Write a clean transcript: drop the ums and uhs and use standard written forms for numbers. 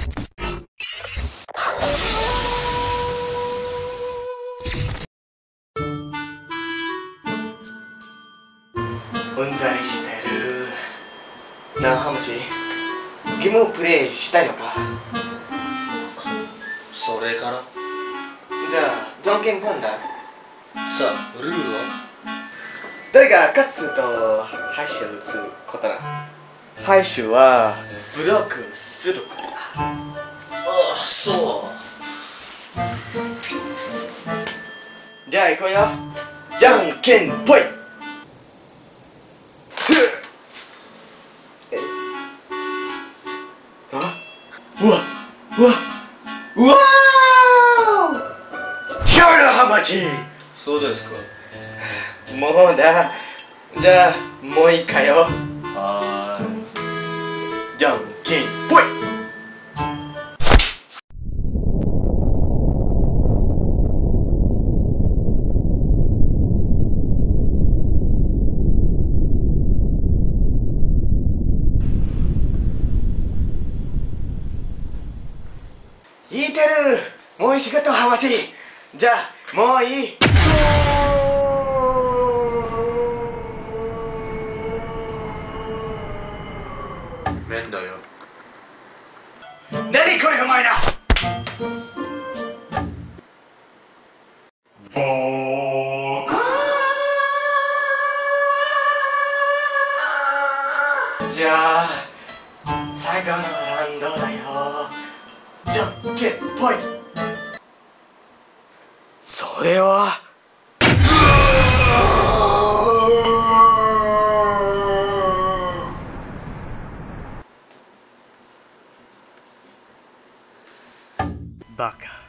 うんざりしてるなあ、ハムチゲームをプレイしたいのか。 それからじゃあじゃんけんぽんだ。 さあルールは誰が勝つと敗者を打つことな。敗者はブロックすることだ。 ああ、そうじゃあ行こうよ。じゃんけんぽい。うわうわうわー、違うなハマチ。 そうですか。 もうだ。じゃあもういいかよ。 はーい。 じゃんけんぽい。言いてる。もういい仕事ハマチ。じゃあもういい。 麺だよ。 何これお前ら。じゃあ最後のラウンドだよ。じゃんけんぽい。それはバカ。